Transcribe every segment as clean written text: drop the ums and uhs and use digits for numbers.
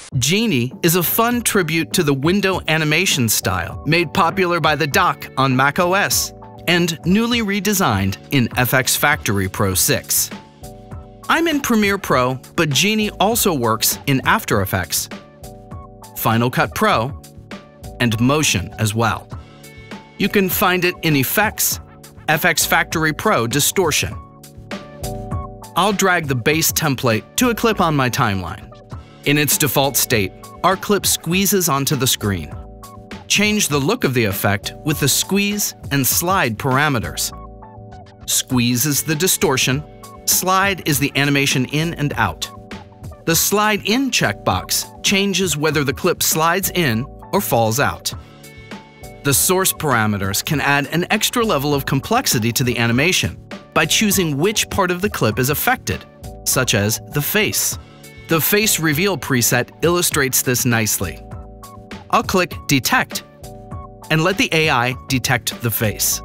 Genie is a fun tribute to the window animation style made popular by the dock on macOS and newly redesigned in FX Factory Pro 6. I'm in Premiere Pro, but Genie also works in After Effects, Final Cut Pro, and Motion as well. You can find it in Effects, FX Factory Pro Distortion. I'll drag the base template to a clip on my timeline. In its default state, our clip squeezes onto the screen. Change the look of the effect with the squeeze and slide parameters. Squeeze is the distortion, slide is the animation in and out. The Slide In checkbox changes whether the clip slides in or falls out. The source parameters can add an extra level of complexity to the animation by choosing which part of the clip is affected, such as the face. The Face Reveal preset illustrates this nicely. I'll click Detect and let the AI detect the face.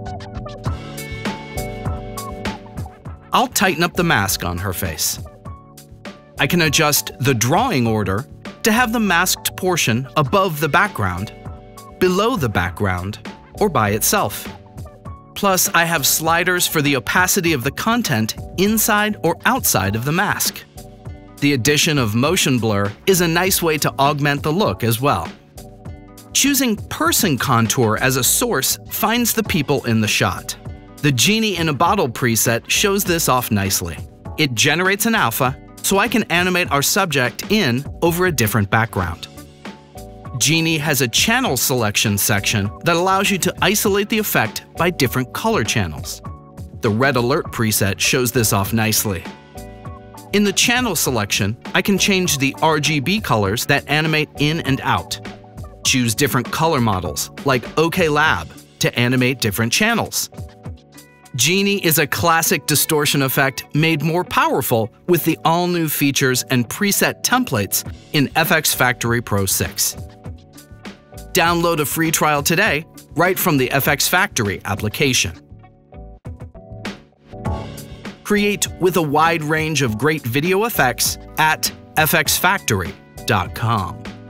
I'll tighten up the mask on her face. I can adjust the drawing order to have the masked portion above the background, below the background, or by itself. Plus, I have sliders for the opacity of the content inside or outside of the mask. The addition of motion blur is a nice way to augment the look as well. Choosing person contour as a source finds the people in the shot. The Genie in a Bottle preset shows this off nicely. It generates an alpha, so I can animate our subject in over a different background. Genie has a channel selection section that allows you to isolate the effect by different color channels. The Red Alert preset shows this off nicely. In the channel selection, I can change the RGB colors that animate in and out. Choose different color models, like OK Lab, to animate different channels. Genie is a classic distortion effect made more powerful with the all-new features and preset templates in FX Factory Pro 6. Download a free trial today, right from the FX Factory application. Create with a wide range of great video effects at fxfactory.com.